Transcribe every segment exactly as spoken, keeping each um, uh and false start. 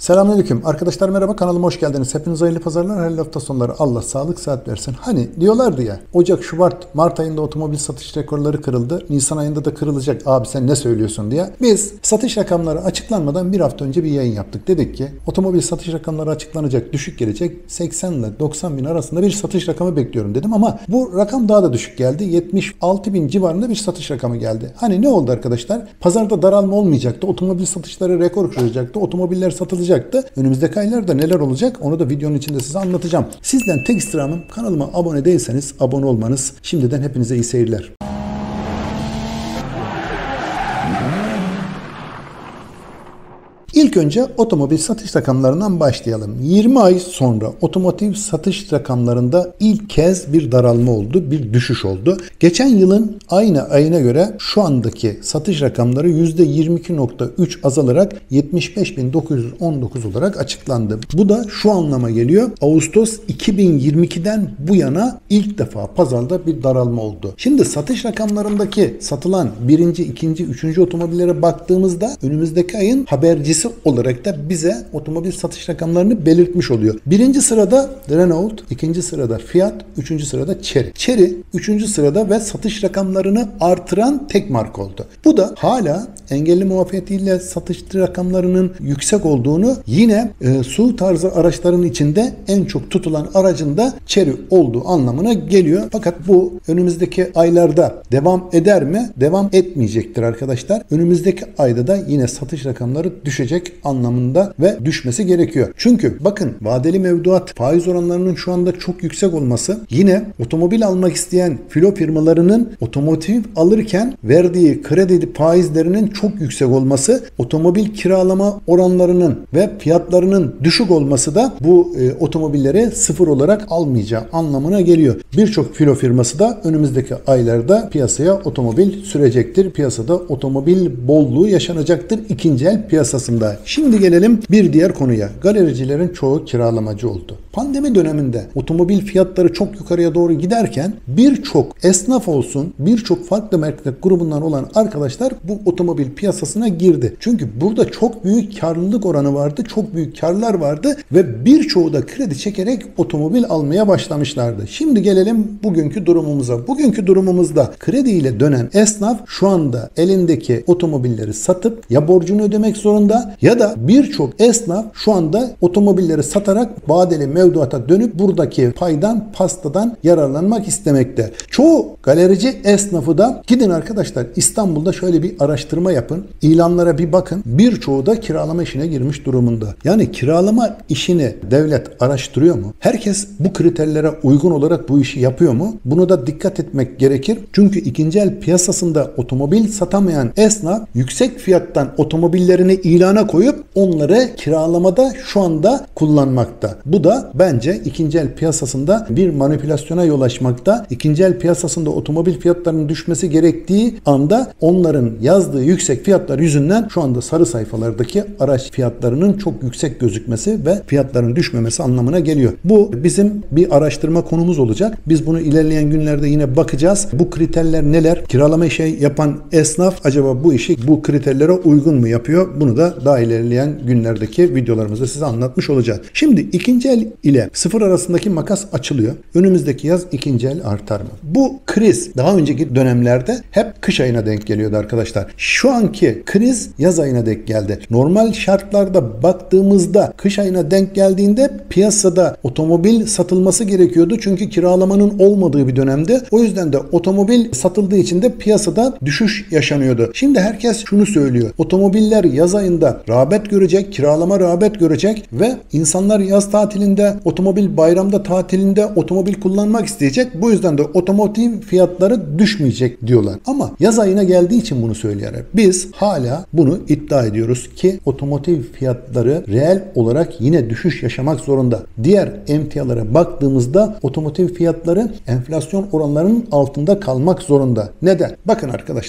Selamünaleyküm. Arkadaşlar merhaba, kanalıma hoş geldiniz. Hepinize hayırlı pazarlar, hayırlı hafta sonları. Allah sağlık sıhhat versin. Hani diyorlardı ya, Ocak, Şubat, Mart ayında otomobil satış rekorları kırıldı. Nisan ayında da kırılacak. Abi sen ne söylüyorsun diye. Biz satış rakamları açıklanmadan bir hafta önce bir yayın yaptık. Dedik ki otomobil satış rakamları açıklanacak, düşük gelecek. seksen ile doksan bin arasında bir satış rakamı bekliyorum dedim ama bu rakam daha da düşük geldi. yetmiş altı bin civarında bir satış rakamı geldi. Hani ne oldu arkadaşlar? Pazarda daralma olmayacaktı. Otomobil satışları rekor kıracaktı. Otomobiller satılacaktı. Önümüzdeki aylarda neler olacak onu da videonun içinde size anlatacağım. Sizden tek istirhamım, kanalıma abone değilseniz abone olmanız. Şimdiden hepinize iyi seyirler. İlk önce otomobil satış rakamlarından başlayalım. yirmi ay sonra otomotiv satış rakamlarında ilk kez bir daralma oldu, bir düşüş oldu. Geçen yılın aynı ayına göre şu andaki satış rakamları yüzde yirmi iki nokta üç azalarak yetmiş beş bin dokuz yüz on dokuz olarak açıklandı. Bu da şu anlama geliyor. Ağustos iki bin yirmi ikiden bu yana ilk defa pazarda bir daralma oldu. Şimdi satış rakamlarındaki satılan birinci, ikinci, üçüncü otomobillere baktığımızda önümüzdeki ayın habercisi olarak da bize otomobil satış rakamlarını belirtmiş oluyor. Birinci sırada Renault, ikinci sırada Fiat, üçüncü sırada Chery. Chery üçüncü sırada ve satış rakamlarını artıran tek marka oldu. Bu da hala engelli muafiyetiyle satış rakamlarının yüksek olduğunu, yine e, S U V tarzı araçların içinde en çok tutulan aracın da Chery olduğu anlamına geliyor. Fakat bu önümüzdeki aylarda devam eder mi? Devam etmeyecektir arkadaşlar. Önümüzdeki ayda da yine satış rakamları düşecek anlamında ve düşmesi gerekiyor. Çünkü bakın, vadeli mevduat faiz oranlarının şu anda çok yüksek olması, yine otomobil almak isteyen filo firmalarının otomotiv alırken verdiği kredi faizlerinin çok yüksek olması, otomobil kiralama oranlarının ve fiyatlarının düşük olması da bu e, otomobilleri sıfır olarak almayacağı anlamına geliyor. Birçok filo firması da önümüzdeki aylarda piyasaya otomobil sürecektir. Piyasada otomobil bolluğu yaşanacaktır ikinci el piyasasında. Şimdi gelelim bir diğer konuya. Galericilerin çoğu kiralamacı oldu. Pandemi döneminde otomobil fiyatları çok yukarıya doğru giderken birçok esnaf olsun, birçok farklı market grubundan olan arkadaşlar bu otomobil piyasasına girdi. Çünkü burada çok büyük karlılık oranı vardı, çok büyük karlar vardı ve birçoğu da kredi çekerek otomobil almaya başlamışlardı. Şimdi gelelim bugünkü durumumuza. Bugünkü durumumuzda krediyle dönen esnaf şu anda elindeki otomobilleri satıp ya borcunu ödemek zorunda ya da birçok esnaf şu anda otomobilleri satarak vadeli mevduata dönüp buradaki paydan, pastadan yararlanmak istemekte. Çoğu galerici esnafı da gidin arkadaşlar İstanbul'da şöyle bir araştırma yapın. İlanlara bir bakın. Birçoğu da kiralama işine girmiş durumunda. Yani kiralama işini devlet araştırıyor mu? Herkes bu kriterlere uygun olarak bu işi yapıyor mu? Bunu da dikkat etmek gerekir. Çünkü ikinci el piyasasında otomobil satamayan esnaf yüksek fiyattan otomobillerini ilana koyup onları kiralamada şu anda kullanmakta. Bu da bence ikinci el piyasasında bir manipülasyona yol açmakta. İkinci el piyasasında otomobil fiyatlarının düşmesi gerektiği anda onların yazdığı yüksek fiyatlar yüzünden şu anda sarı sayfalardaki araç fiyatlarının çok yüksek gözükmesi ve fiyatların düşmemesi anlamına geliyor. Bu bizim bir araştırma konumuz olacak. Biz bunu ilerleyen günlerde yine bakacağız. Bu kriterler neler? Kiralama şey yapan esnaf acaba bu işi bu kriterlere uygun mu yapıyor? Bunu da daha ilerleyen günlerdeki videolarımızda size anlatmış olacağız. Şimdi ikinci el ile sıfır arasındaki makas açılıyor. Önümüzdeki yaz ikinci el artar mı? Bu kriz daha önceki dönemlerde hep kış ayına denk geliyordu arkadaşlar. Şu anki kriz yaz ayına denk geldi. Normal şartlarda baktığımızda kış ayına denk geldiğinde piyasada otomobil satılması gerekiyordu. Çünkü kiralamanın olmadığı bir dönemde. O yüzden de otomobil satıldığı için de piyasada düşüş yaşanıyordu. Şimdi herkes şunu söylüyor. Otomobiller yaz ayında rağbet görecek, kiralama rağbet görecek ve insanlar yaz tatilinde, otomobil bayramda tatilinde otomobil kullanmak isteyecek. Bu yüzden de otomotiv fiyatları düşmeyecek diyorlar. Ama yaz ayına geldiği için bunu söylüyorlar. Biz hala bunu iddia ediyoruz ki otomotiv fiyatları reel olarak yine düşüş yaşamak zorunda. Diğer emtialara baktığımızda otomotiv fiyatları enflasyon oranlarının altında kalmak zorunda. Neden? Bakın arkadaşlar.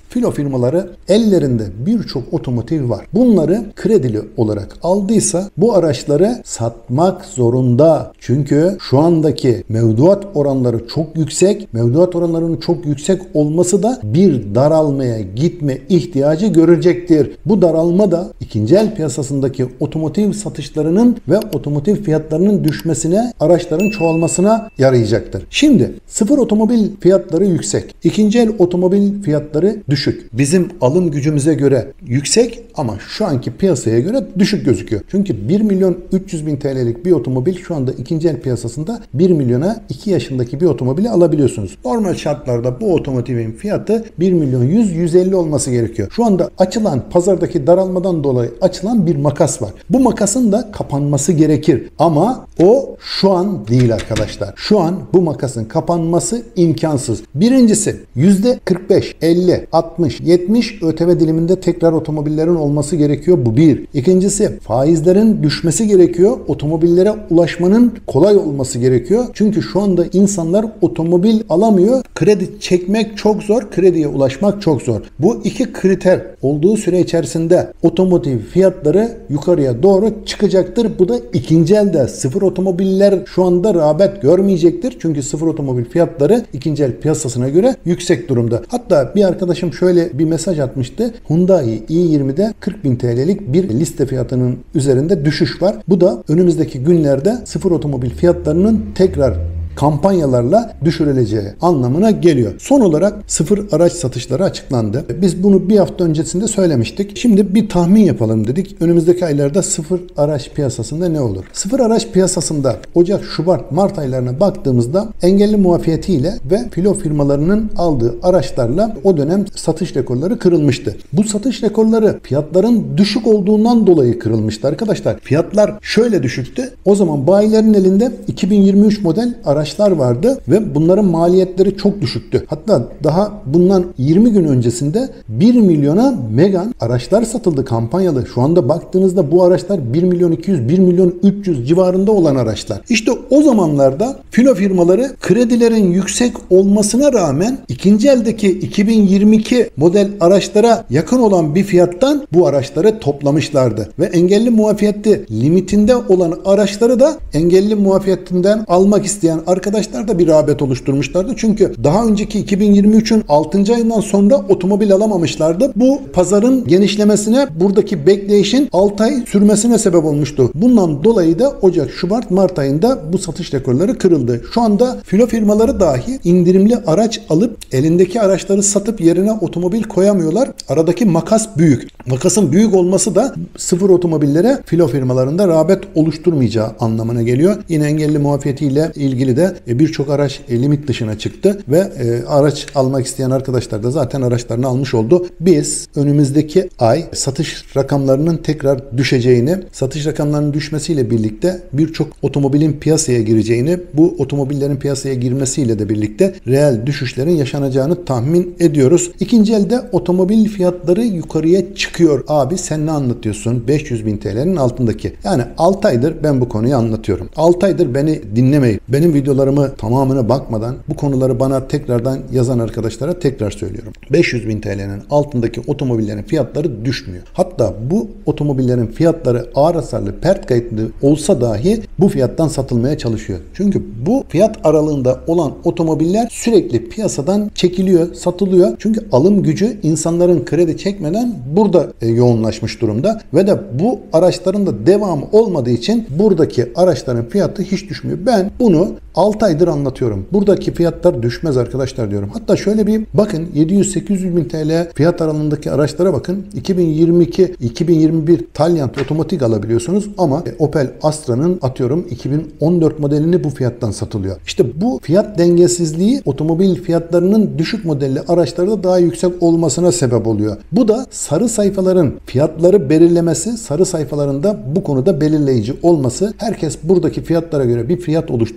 Filo firmaları ellerinde birçok otomotiv var. Bunları kredili olarak aldıysa bu araçları satmak zorunda. Çünkü şu andaki mevduat oranları çok yüksek. Mevduat oranlarının çok yüksek olması da bir daralmaya gitme ihtiyacı görecektir. Bu daralma da ikinci el piyasasındaki otomotiv satışlarının ve otomotiv fiyatlarının düşmesine, araçların çoğalmasına yarayacaktır. Şimdi sıfır otomobil fiyatları yüksek. İkinci el otomobil fiyatları düşük. Bizim alım gücümüze göre yüksek ama şu anki piyasaya göre düşük gözüküyor. Çünkü bir milyon üç yüz bin T L'lik bir otomobil şu anda ikinci el piyasasında bir milyona iki yaşındaki bir otomobili alabiliyorsunuz. Normal şartlarda bu otomotivin fiyatı bir milyon yüz yüz elli olması gerekiyor. Şu anda açılan pazardaki daralmadan dolayı açılan bir makas var. Bu makasın da kapanması gerekir. Ama o şu an değil arkadaşlar. Şu an bu makasın kapanması imkansız. Birincisi yüzde kırk beş, elli, altmış, yetmiş ÖTV diliminde tekrar otomobillerin olması gerekiyor. Bu bir. İkincisi faizlerin düşmesi gerekiyor. Otomobillere ulaşmanın kolay olması gerekiyor. Çünkü şu anda insanlar otomobil alamıyor. Kredi çekmek çok zor. Krediye ulaşmak çok zor. Bu iki kriter olduğu süre içerisinde otomotiv fiyatları yukarıya doğru çıkacaktır. Bu da ikinci elde sıfır otomobiller şu anda rağbet görmeyecektir. Çünkü sıfır otomobil fiyatları ikinci el piyasasına göre yüksek durumda. Hatta bir arkadaşım şöyle bir mesaj atmıştı. Hyundai i yirmi'de kırk bin T L'lik bir liste fiyatının üzerinde düşüş var. Bu da önümüzdeki günlerde sıfır otomobil fiyatlarının tekrar kampanyalarla düşürüleceği anlamına geliyor. Son olarak sıfır araç satışları açıklandı. Biz bunu bir hafta öncesinde söylemiştik. Şimdi bir tahmin yapalım dedik. Önümüzdeki aylarda sıfır araç piyasasında ne olur? Sıfır araç piyasasında Ocak, Şubat, Mart aylarına baktığımızda engelli muafiyetiyle ve filo firmalarının aldığı araçlarla o dönem satış rekorları kırılmıştı. Bu satış rekorları fiyatların düşük olduğundan dolayı kırılmıştı arkadaşlar. Fiyatlar şöyle düşüktü. O zaman bayilerin elinde iki bin yirmi üç model araç araçlar vardı ve bunların maliyetleri çok düşüktü. Hatta daha bundan yirmi gün öncesinde bir milyona Megane araçlar satıldı kampanyalı. Şu anda baktığınızda bu araçlar bir milyon iki yüz, bir milyon üç yüz civarında olan araçlar. İşte o zamanlarda filo firmaları kredilerin yüksek olmasına rağmen ikinci eldeki iki bin yirmi iki model araçlara yakın olan bir fiyattan bu araçları toplamışlardı. Ve engelli muafiyetli limitinde olan araçları da engelli muafiyetinden almak isteyen arkadaşlar da bir rağbet oluşturmuşlardı. Çünkü daha önceki iki bin yirmi üçün altıncı ayından sonra otomobil alamamışlardı. Bu pazarın genişlemesine, buradaki bekleyişin altı ay sürmesine sebep olmuştu. Bundan dolayı da Ocak, Şubat, Mart ayında bu satış rekorları kırıldı. Şu anda filo firmaları dahi indirimli araç alıp elindeki araçları satıp yerine otomobil koyamıyorlar. Aradaki makas büyük. Makasın büyük olması da sıfır otomobillere filo firmalarında rağbet oluşturmayacağı anlamına geliyor. Yine engelli muafiyetiyle ilgili de birçok araç limit dışına çıktı ve araç almak isteyen arkadaşlar da zaten araçlarını almış oldu. Biz önümüzdeki ay satış rakamlarının tekrar düşeceğini, satış rakamlarının düşmesiyle birlikte birçok otomobilin piyasaya gireceğini, bu otomobillerin piyasaya girmesiyle de birlikte reel düşüşlerin yaşanacağını tahmin ediyoruz. İkinci elde otomobil fiyatları yukarıya çıkıyor. Abi sen ne anlatıyorsun? beş yüz bin T L'nin altındaki. Yani altı aydır ben bu konuyu anlatıyorum. altı aydır beni dinlemeyin. Benim videolarımı tamamına bakmadan bu konuları bana tekrardan yazan arkadaşlara tekrar söylüyorum. beş yüz bin T L'nin altındaki otomobillerin fiyatları düşmüyor. Hatta bu otomobillerin fiyatları ağır hasarlı, pert kayıtlı olsa dahi bu fiyattan satılmaya çalışıyor. Çünkü bu fiyat aralığında olan otomobiller sürekli piyasadan çekiliyor, satılıyor. Çünkü alım gücü insanların kredi çekmeden burada e, yoğunlaşmış durumda ve de bu araçların da devamı olmadığı için buradaki araçların fiyatı hiç düşmüyor. Ben bunu altı aydır anlatıyorum. Buradaki fiyatlar düşmez arkadaşlar diyorum. Hatta şöyle bir bakın, yedi yüz sekiz yüz bin T L fiyat aralığındaki araçlara bakın. iki bin yirmi iki iki bin yirmi bir Taliant otomatik alabiliyorsunuz ama Opel Astra'nın atıyorum iki bin on dört modelini bu fiyattan satılıyor. İşte bu fiyat dengesizliği otomobil fiyatlarının düşük modelli araçlarda daha yüksek olmasına sebep oluyor. Bu da sarı sayfaların fiyatları belirlemesi, sarı sayfalarında bu konuda belirleyici olması, herkes buradaki fiyatlara göre bir fiyat oluşturması da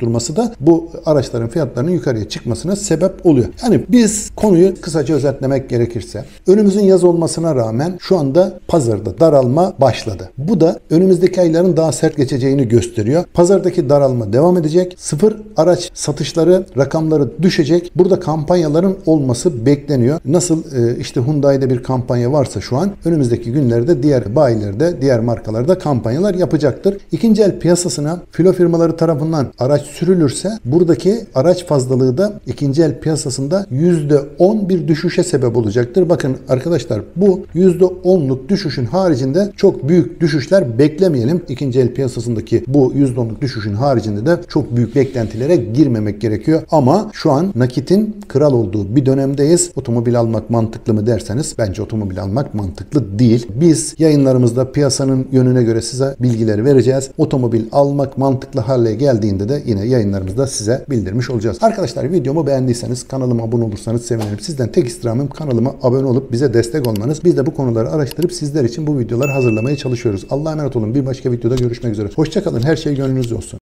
da bu araçların fiyatlarının yukarıya çıkmasına sebep oluyor. Yani biz konuyu kısaca özetlemek gerekirse önümüzün yaz olmasına rağmen şu anda pazarda daralma başladı. Bu da önümüzdeki ayların daha sert geçeceğini gösteriyor. Pazardaki daralma devam edecek. Sıfır araç satışları rakamları düşecek. Burada kampanyaların olması bekleniyor. Nasıl e, işte Hyundai'de bir kampanya varsa şu an önümüzdeki günlerde diğer bayilerde, diğer markalarda kampanyalar yapacaktır. İkinci el piyasasına filo firmaları tarafından araç sürülürse buradaki araç fazlalığı da ikinci el piyasasında yüzde on bir düşüşe sebep olacaktır. Bakın arkadaşlar bu yüzde onluk düşüşün haricinde çok büyük düşüşler beklemeyelim. İkinci el piyasasındaki bu yüzde onluk düşüşün haricinde de çok büyük beklentilere girmemek gerekiyor. Ama şu an nakitin kral olduğu bir dönemdeyiz. Otomobil almak mantıklı mı derseniz bence otomobil almak mantıklı değil. Biz yayınlarımızda piyasanın yönüne göre size bilgileri vereceğiz. Otomobil almak mantıklı hale geldiğinde de yine yayınlarımızda size bildirmiş olacağız. Arkadaşlar videomu beğendiyseniz kanalıma abone olursanız sevinirim. Sizden tek istirhamım kanalıma abone olup bize destek olmanız. Biz de bu konuları araştırıp sizler için bu videoları hazırlamaya çalışıyoruz. Allah'a emanet olun. Bir başka videoda görüşmek üzere. Hoşça kalın. Her şey gönlünüzce olsun.